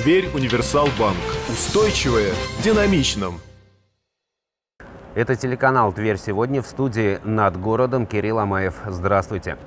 Тверь Универсал Банк. Устойчивое в динамичном. Это телеканал «Тверь сегодня», в студии «Над городом» Кирилл Амаев. Здравствуйте.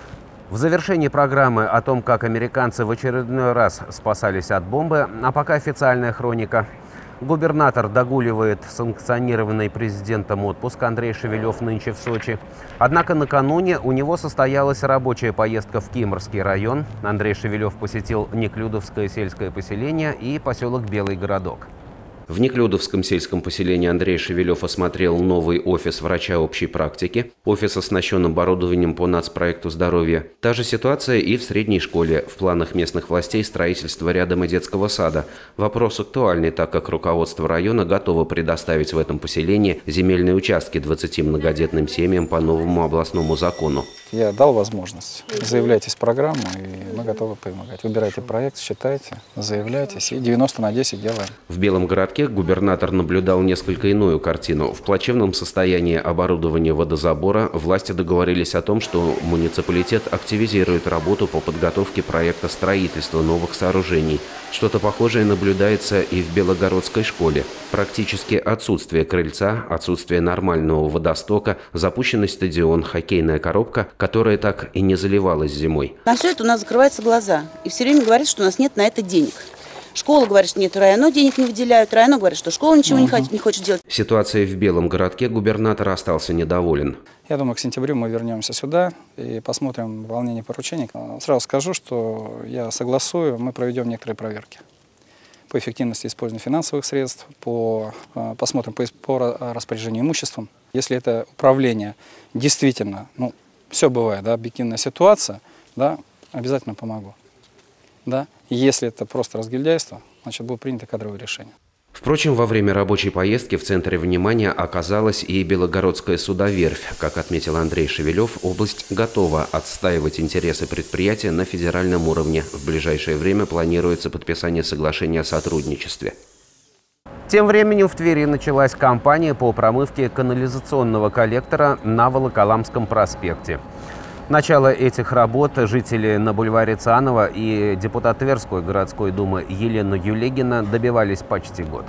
В завершении программы о том, как американцы в очередной раз спасались от бомбы, а пока официальная хроника. Губернатор догуливает санкционированный президентом отпуск. Андрей Шевелев нынче в Сочи. Однако накануне у него состоялась рабочая поездка в Кимрский район. Андрей Шевелев посетил Неклюдовское сельское поселение и поселок Белый Городок. В Неклюдовском сельском поселении Андрей Шевелев осмотрел новый офис врача общей практики. Офис оснащен оборудованием по нацпроекту здоровья. Та же ситуация и в средней школе. В планах местных властей строительство рядом и детского сада. Вопрос актуальный, так как руководство района готово предоставить в этом поселении земельные участки 20 многодетным семьям по новому областному закону. Я дал возможность. Заявляйтесь в программу, и мы готовы помогать. Выбирайте проект, считайте, заявляйтесь, и 90/10 делаем. В Белом городке губернатор наблюдал несколько иную картину. В плачевном состоянии оборудования водозабора власти договорились о том, что муниципалитет активизирует работу по подготовке проекта строительства новых сооружений. Что-то похожее наблюдается и в Белогородской школе. Практически отсутствие крыльца, отсутствие нормального водостока, запущенный стадион, хоккейная коробка, которая так и не заливалась зимой. На все это у нас закрываются глаза. И все время говорят, что у нас нет на это денег. Школа говорит, что нет, районо денег не выделяют. Районо говорит, что школа ничего не хочет делать. Ситуацией в Белом городке губернатор остался недоволен. Я думаю, к сентябрю мы вернемся сюда и посмотрим выполнение поручений. Сразу скажу, что я согласую, мы проведем некоторые проверки по эффективности использования финансовых средств, посмотрим по распоряжению имуществом. Если это управление действительно, все бывает, да, объективная ситуация, да, обязательно помогу. Да. Если это просто разгильдяйство, значит, будет принято кадровое решение. Впрочем, во время рабочей поездки в центре внимания оказалась и Белогородская судоверфь. Как отметил Андрей Шевелев, область готова отстаивать интересы предприятия на федеральном уровне. В ближайшее время планируется подписание соглашения о сотрудничестве. Тем временем в Твери началась кампания по промывке канализационного коллектора на Волоколамском проспекте. Начало этих работ жители на бульваре Цианова и депутат Тверской городской думы Елена Юлегина добивались почти год.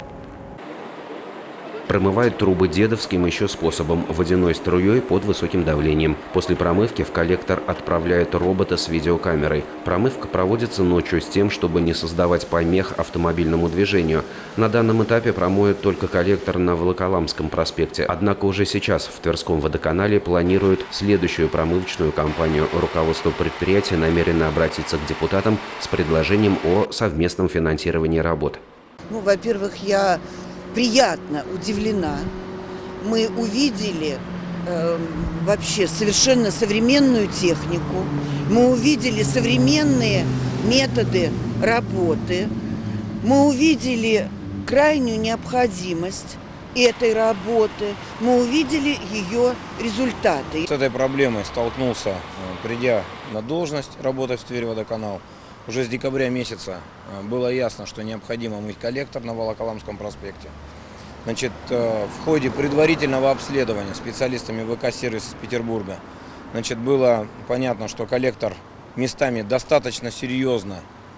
Промывают трубы дедовским еще способом – водяной струей под высоким давлением. После промывки в коллектор отправляют робота с видеокамерой. Промывка проводится ночью с тем, чтобы не создавать помех автомобильному движению. На данном этапе промоют только коллектор на Волоколамском проспекте. Однако уже сейчас в Тверском водоканале планируют следующую промывочную кампанию. Руководство предприятия намерено обратиться к депутатам с предложением о совместном финансировании работ. Во-первых, я приятно удивлена. Мы увидели вообще совершенно современную технику. Мы увидели современные методы работы. Мы увидели крайнюю необходимость этой работы. Мы увидели ее результаты. С этой проблемой столкнулся, придя на должность работать в Тверь-Водоканал. Уже с декабря месяца было ясно, что необходимо мыть коллектор на Волоколамском проспекте. Значит, в ходе предварительного обследования специалистами ВК-сервис из Петербурга, было понятно, что коллектор местами достаточно серьезно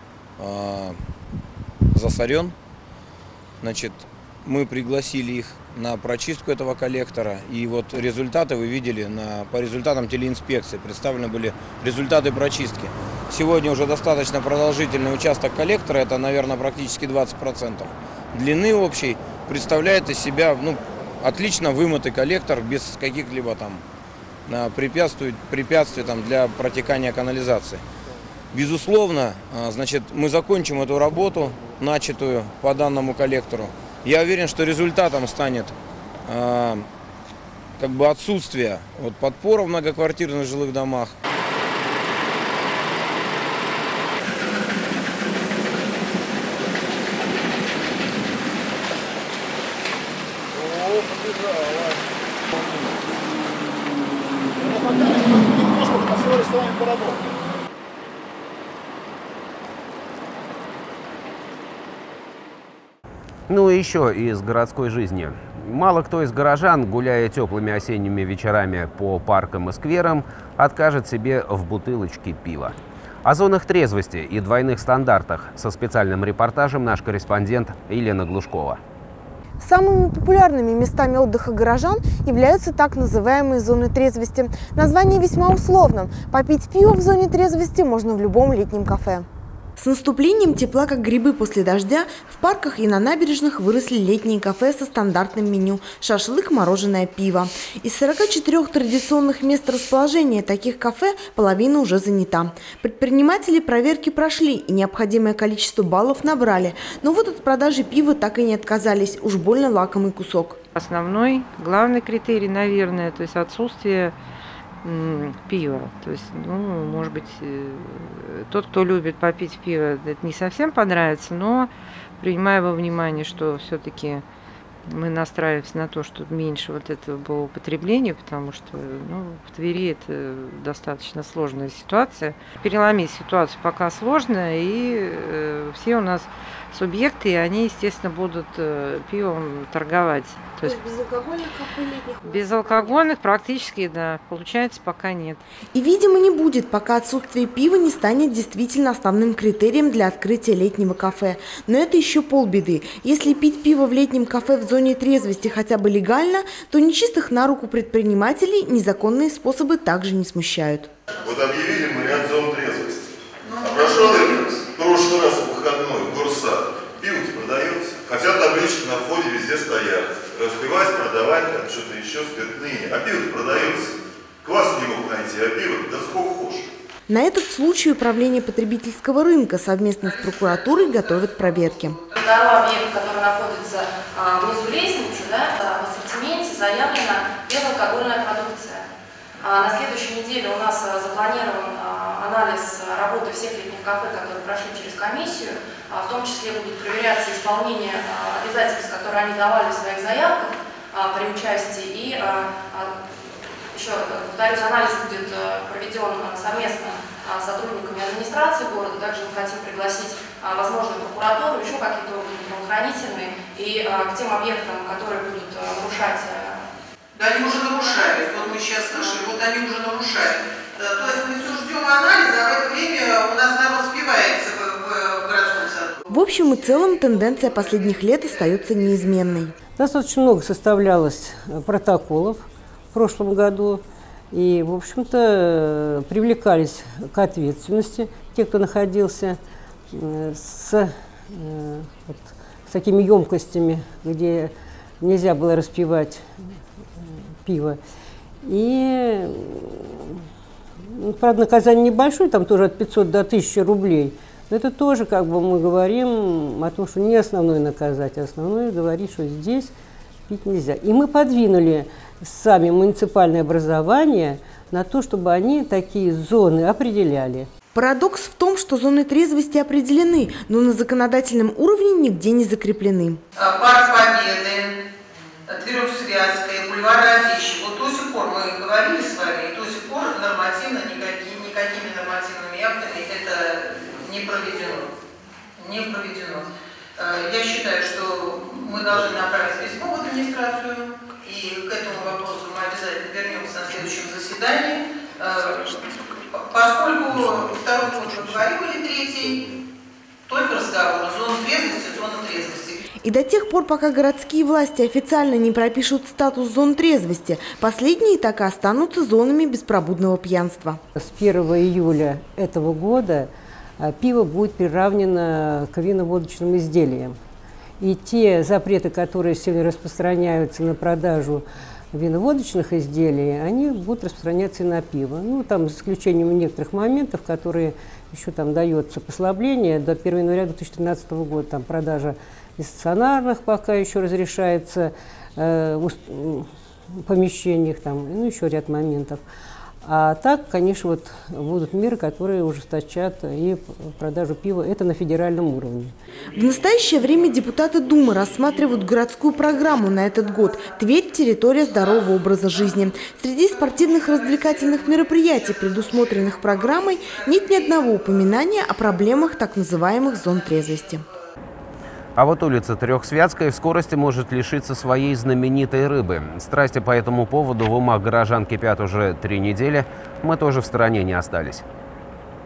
засорен. Мы пригласили их на прочистку этого коллектора, и вот результаты вы видели по результатам телеинспекции. Представлены были результаты прочистки. Сегодня уже достаточно продолжительный участок коллектора, это, наверное, практически 20%. Длины общей представляет из себя отлично вымытый коллектор без каких-либо препятствий для протекания канализации. Безусловно, мы закончим эту работу, начатую по данному коллектору. Я уверен, что результатом станет отсутствие подпора в многоквартирных жилых домах. Ну и еще из городской жизни. Мало кто из горожан, гуляя теплыми осенними вечерами по паркам и скверам, откажет себе в бутылочке пива. О зонах трезвости и двойных стандартах со специальным репортажем наш корреспондент Елена Глушкова. Самыми популярными местами отдыха горожан являются так называемые зоны трезвости. Название весьма условно. Попить пиво в зоне трезвости можно в любом летнем кафе. С наступлением тепла, как грибы после дождя, в парках и на набережных выросли летние кафе со стандартным меню – шашлык, мороженое, пиво. Из 44 традиционных мест расположения таких кафе половина уже занята. Предприниматели проверки прошли и необходимое количество баллов набрали. Но вот от продажи пива так и не отказались, уж больно лакомый кусок. Основной, главный критерий, наверное, то есть отсутствие пива. То есть, может быть, тот, кто любит попить пиво, это не совсем понравится, но принимая во внимание, что все-таки мы настраиваемся на то, что меньше вот этого было употребления, потому что в Твери это достаточно сложная ситуация. Переломить ситуацию пока сложно, и все у нас субъекты, и они, естественно, будут пивом торговать. То есть безалкогольных кафе летних? Безалкогольных практически, да, получается, пока нет. И, видимо, не будет, пока отсутствие пива не станет действительно основным критерием для открытия летнего кафе. Но это еще полбеды. Если пить пиво в летнем кафе в зоне трезвости хотя бы легально, то нечистых на руку предпринимателей незаконные способы также не смущают. Вот объявили мы ряд зон трезвости. А прошел в прошлый раз в выходной в Горсад. Пиво-то продается. Хотя таблички на входе везде стоят. Распивать, продавать, там что-то еще, спиртные. А пиво-то продается. Квас не мог найти, а пиво да сколько хочешь. На этот случай Управление потребительского рынка совместно с прокуратурой готовят проверки. Второй объект, который находится внизу лестницы, в ассортименте заявлена безалкогольная продукция. На следующей неделе у нас запланирован анализ работы всех летних кафе, которые прошли через комиссию. В том числе будет проверяться исполнение обязательств, которые они давали в своих заявках при участии. И еще повторюсь, анализ будет проведен совместно с сотрудниками администрации города. Также мы хотим пригласить, возможно, прокуратуру, еще какие-то органы правоохранительные и к тем объектам, которые будут нарушать. Да, они уже нарушают. Вот мы сейчас слышали, вот они уже нарушают. То есть мы все ждем анализа, а в это время у нас народ спивается в городском саду. В общем и целом тенденция последних лет остается неизменной. Достаточно много составлялось протоколов в прошлом году. И, в общем-то, привлекались к ответственности те, кто находился с такими емкостями, где нельзя было распивать пиво. И, правда, наказание небольшое, там тоже от 500 до 1000 рублей. Но это тоже, как бы, мы говорим о том, что не основное наказать, а основное говорить, что здесь пить нельзя. И мы подвинули сами муниципальное образование на то, чтобы они такие зоны определяли. Парадокс в том, что зоны трезвости определены, но на законодательном уровне нигде не закреплены. Парк Победы, Тверь-Святская, бульвар Радищева. Вот до сих пор мы говорили с вами, и до сих пор нормативно никакими нормативными актами это не проведено. Не проведено. Я считаю, что мы должны направить письмо в администрацию, и к этому вопросу мы обязательно вернемся на следующем заседании. Поскольку второй год мы говорили, третий, только разговор зона трезвости. И до тех пор, пока городские власти официально не пропишут статус зон трезвости, последние так и останутся зонами беспробудного пьянства. С 1 июля этого года пиво будет приравнено к вино-водочным изделиям. И те запреты, которые сегодня распространяются на продажу вино-водочных изделий, они будут распространяться и на пиво. Там, за исключением некоторых моментов, которые еще там дается послабление, до 1 января 2013 года там продажа из стационарных пока еще разрешается в помещениях, там, еще ряд моментов. А так, конечно, будут меры, которые ужесточат и продажу пива. Это на федеральном уровне. В настоящее время депутаты Думы рассматривают городскую программу на этот год «Тверь. Территория здорового образа жизни». Среди спортивных развлекательных мероприятий, предусмотренных программой, нет ни одного упоминания о проблемах так называемых зон трезвости. А вот улица Трехсвятская в скорости может лишиться своей знаменитой рыбы. Страсти по этому поводу в умах горожан кипят уже 3 недели. Мы тоже в стороне не остались.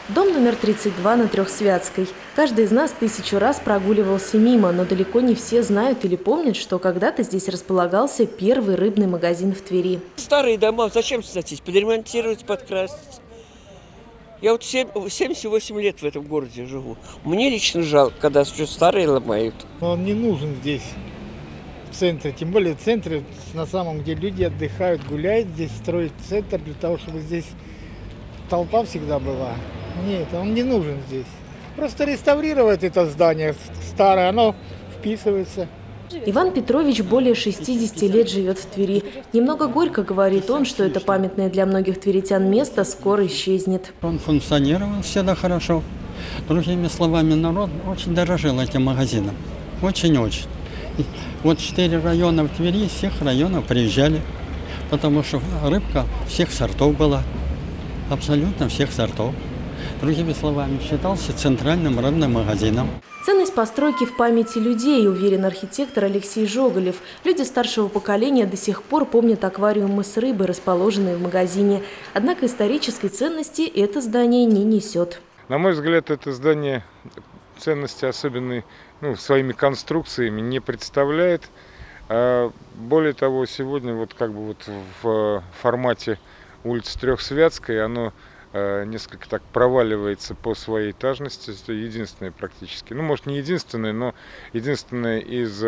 Дом номер 32 на Трехсвятской. Каждый из нас 1000 раз прогуливался мимо, но далеко не все знают или помнят, что когда-то здесь располагался первый рыбный магазин в Твери. Старые дома зачем сносить? Подремонтировать, подкрасить. Я вот 78 лет в этом городе живу. Мне лично жалко, когда все старые ломают. Он не нужен здесь, в центре. Тем более в центре, на самом деле, люди отдыхают, гуляют здесь, строят центр для того, чтобы здесь толпа всегда была. Нет, он не нужен здесь. Просто реставрировать это здание старое, оно вписывается. Иван Петрович более 60 лет живет в Твери. Немного горько говорит он, что это памятное для многих тверитян место скоро исчезнет. Он функционировал всегда хорошо. Другими словами, народ очень дорожил этим магазином. Очень-очень. Вот 4 района в Твери, из всех районов приезжали, потому что рыбка всех сортов была. Абсолютно всех сортов. Другими словами, считался центральным рыбным магазином. Ценность постройки в памяти людей, уверен архитектор Алексей Жоголев. Люди старшего поколения до сих пор помнят аквариумы с рыбой, расположенные в магазине. Однако исторической ценности это здание не несет. На мой взгляд, это здание ценности особенной, своими конструкциями не представляет. Более того, сегодня в формате улицы Трехсвятской оно несколько так проваливается по своей этажности. Это единственное практически. Может, не единственное, но единственное из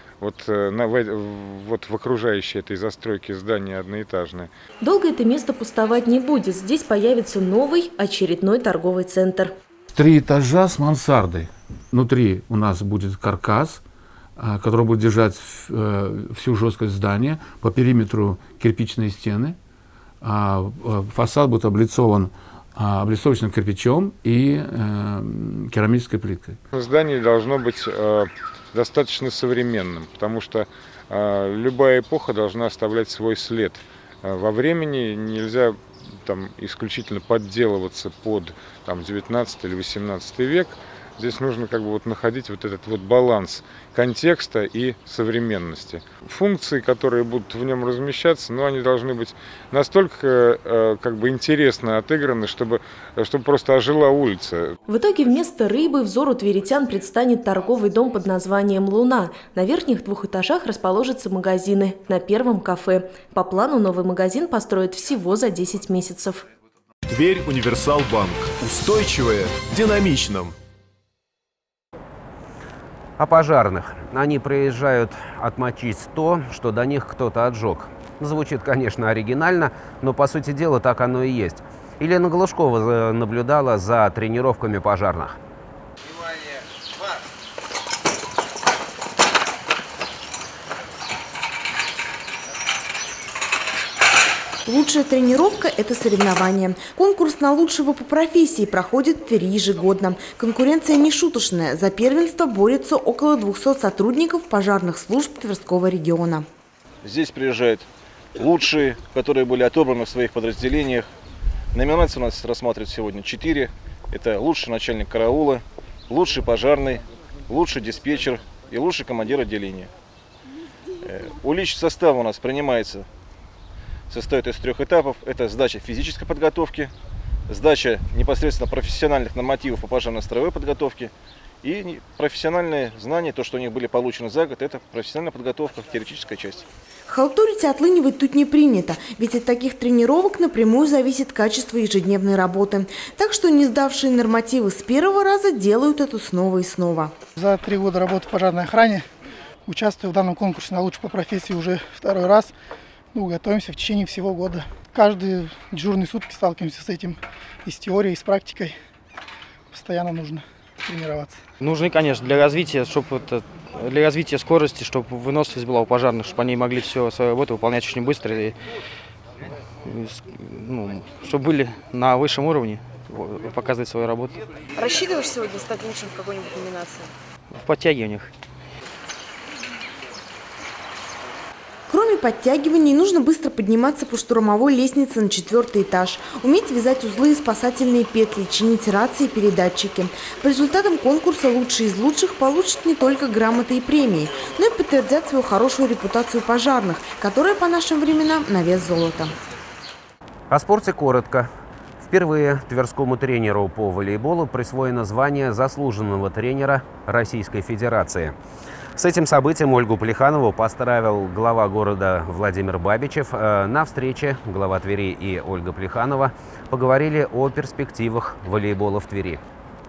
в окружающей этой застройке здание одноэтажное. Долго это место пустовать не будет. Здесь появится новый очередной торговый центр. 3 этажа с мансардой. Внутри у нас будет каркас, который будет держать всю жесткость здания. По периметру кирпичные стены. Фасад будет облицован облицовочным кирпичом и керамической плиткой. Здание должно быть достаточно современным, потому что любая эпоха должна оставлять свой след. Во времени нельзя исключительно подделываться под 19 или 18 век. Здесь нужно находить этот баланс контекста и современности. Функции, которые будут в нем размещаться, они должны быть настолько интересно отыграны, чтобы просто ожила улица. В итоге вместо рыбы взору тверитян предстанет торговый дом под названием «Луна». На верхних 2 этажах расположатся магазины, на 1-м кафе. По плану новый магазин построят всего за 10 месяцев. Тверь Универсал Банк. Устойчивое в динамичном. О пожарных. Они приезжают отмочить то, что до них кто-то отжег. Звучит, конечно, оригинально, но по сути дела так оно и есть. Елена Глушкова наблюдала за тренировками пожарных. Лучшая тренировка – это соревнование. Конкурс на лучшего по профессии проходит в Твери ежегодно. Конкуренция нешуточная. За первенство борются около 200 сотрудников пожарных служб Тверского региона. Здесь приезжают лучшие, которые были отобраны в своих подразделениях. Номинации у нас рассматривают сегодня 4. Это лучший начальник караула, лучший пожарный, лучший диспетчер и лучший командир отделения. Личный состав у нас состоит из 3 этапов. Это сдача физической подготовки, сдача непосредственно профессиональных нормативов по пожарно-строевой подготовке и профессиональные знания, то, что у них были получены за год, это профессиональная подготовка в теоретической части. Халтурить и отлынивать тут не принято, ведь от таких тренировок напрямую зависит качество ежедневной работы. Так что не сдавшие нормативы с 1-го раза делают это снова и снова. За 3 года работы в пожарной охране участвую в данном конкурсе на лучший по профессии уже 2-й раз. Готовимся в течение всего года. Каждые дежурные сутки сталкиваемся с этим и с теорией, и с практикой. Постоянно нужно тренироваться. Нужны, конечно, для развития скорости, чтобы выносливость была у пожарных, чтобы они могли всю свою работу выполнять очень быстро, и чтобы были на высшем уровне, показывать свою работу. Рассчитываешь сегодня стать лучшим в какой-нибудь номинации? В подтягиваниях. Кроме подтягиваний, нужно быстро подниматься по штурмовой лестнице на 4-й этаж, уметь вязать узлы и спасательные петли, чинить рации и передатчики. По результатам конкурса лучшие из лучших получат не только грамоты и премии, но и подтвердят свою хорошую репутацию пожарных, которая по нашим временам на вес золота. О спорте коротко. В Впервые тверскому тренеру по волейболу присвоено звание заслуженного тренера Российской Федерации. С этим событием Ольгу Плеханову поздравил глава города Владимир Бабичев. На встрече глава Твери и Ольга Плеханова поговорили о перспективах волейбола в Твери.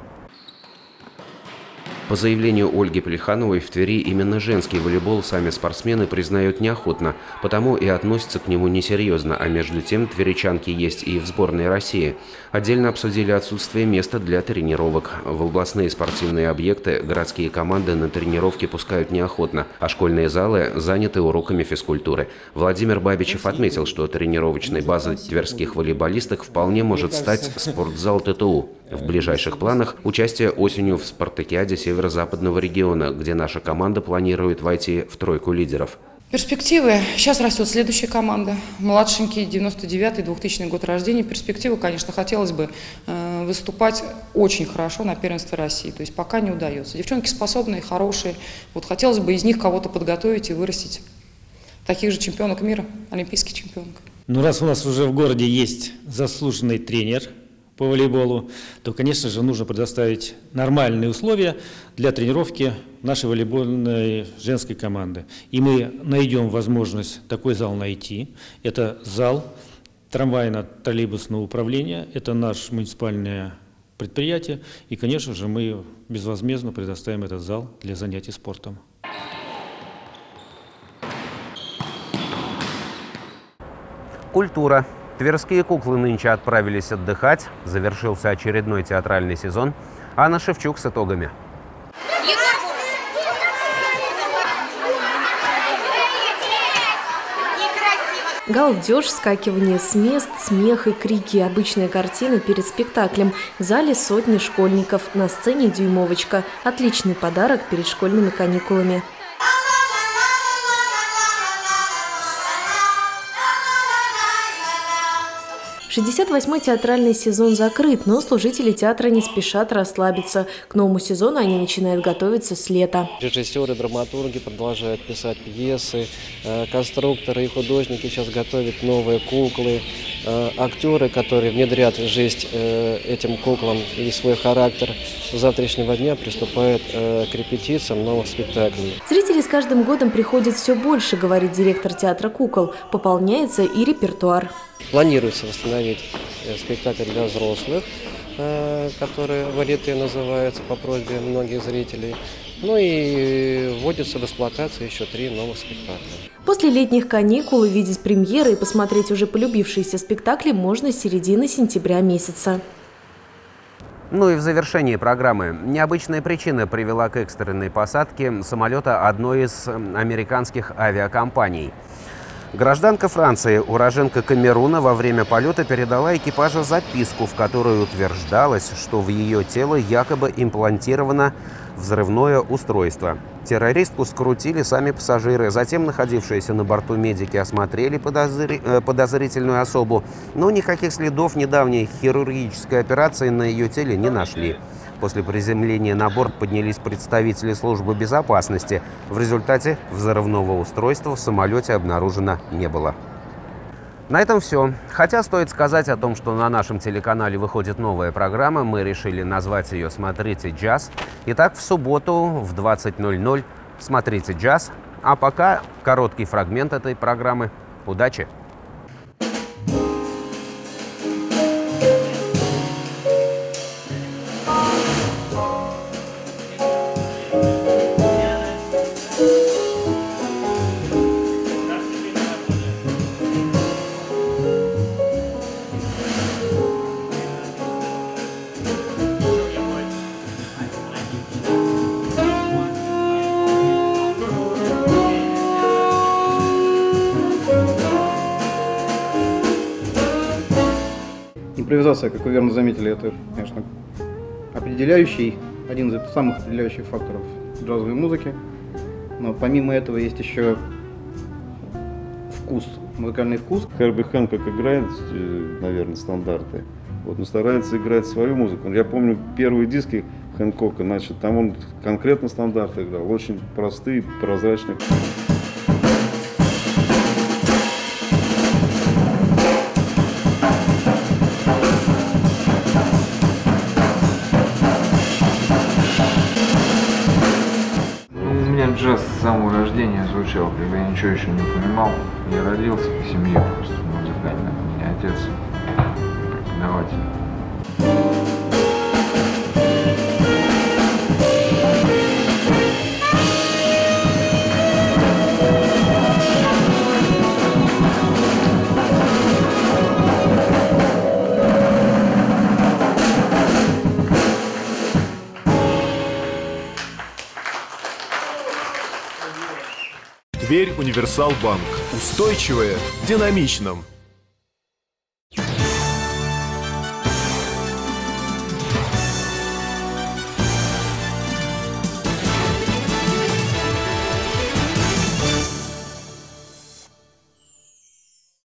По заявлению Ольги Плехановой, в Твери именно женский волейбол сами спортсмены признают неохотно, потому и относятся к нему несерьезно, а между тем тверичанки есть и в сборной России. Отдельно обсудили отсутствие места для тренировок. В областные спортивные объекты городские команды на тренировки пускают неохотно, а школьные залы заняты уроками физкультуры. Владимир Бабичев отметил, что тренировочной базой тверских волейболисток вполне может стать спортзал ТТУ. В ближайших планах участие осенью в спартакиаде северо-западного региона, где наша команда планирует войти в тройку лидеров. Перспективы. Сейчас растет следующая команда. Младшенький, 99-2000 год рождения. Перспективы, конечно, хотелось бы выступать очень хорошо на первенстве России. То есть пока не удается. Девчонки способные, хорошие. Вот хотелось бы из них кого-то подготовить и вырастить таких же чемпионок мира, олимпийских чемпионок. Ну, раз у нас уже в городе есть заслуженный тренер по волейболу, то, конечно же, нужно предоставить нормальные условия для тренировки нашей волейбольной женской команды. И мы найдем возможность такой зал найти. Это зал трамвайно-троллейбусного управления, это наше муниципальное предприятие. И, конечно же, мы безвозмездно предоставим этот зал для занятий спортом. Культура. Тверские куклы нынче отправились отдыхать. Завершился очередной театральный сезон. Анна Шевчук с итогами. Галдеж, вскакивание с мест, смех и крики – обычная картина перед спектаклем. В зале сотни школьников, на сцене дюймовочка. Отличный подарок перед школьными каникулами. 68-й театральный сезон закрыт, но служители театра не спешат расслабиться. К новому сезону они начинают готовиться с лета. Режиссеры, драматурги продолжают писать пьесы, конструкторы и художники сейчас готовят новые куклы, актеры, которые внедрят в жизнь этим куклам и свой характер, с завтрашнего дня приступают к репетициям новых спектаклей. Зрителей с каждым годом приходит все больше, говорит директор театра кукол. Пополняется и репертуар. Планируется восстановить спектакль для взрослых, который «Варьете» называется по просьбе многих зрителей. Ну и вводится в эксплуатацию еще 3 новых спектакля. После летних каникул увидеть премьеры и посмотреть уже полюбившиеся спектакли можно с середины сентября месяца. Ну и в завершении программы. Необычная причина привела к экстренной посадке самолета одной из американских авиакомпаний. Гражданка Франции, уроженка Камеруна, во время полета передала экипажу записку, в которой утверждалось, что в ее тело якобы имплантировано взрывное устройство. Террористку скрутили сами пассажиры. Затем находившиеся на борту медики осмотрели подозрительную особу, но никаких следов недавней хирургической операции на ее теле не нашли. После приземления на борт поднялись представители службы безопасности. В результате взрывного устройства в самолете обнаружено не было. На этом все. Хотя стоит сказать о том, что на нашем телеканале выходит новая программа. Мы решили назвать ее «Смотрите джаз». Итак, в субботу в 20:00 смотрите джаз. А пока короткий фрагмент этой программы. Удачи! Импровизация, как вы верно заметили, это, конечно, один из самых определяющих факторов джазовой музыки. Но помимо этого есть еще вкус, музыкальный вкус. Херби Хэнкок играет, наверное, стандарты, но старается играть свою музыку. Я помню первые диски Хэнкока, там он конкретно стандарты играл, очень простые, прозрачные. джаз с самого рождения звучал, когда я ничего еще не понимал. Я родился в семье просто музыкальной. У меня отец преподаватель. Тверь Универсал Банк. Устойчивое в динамичном.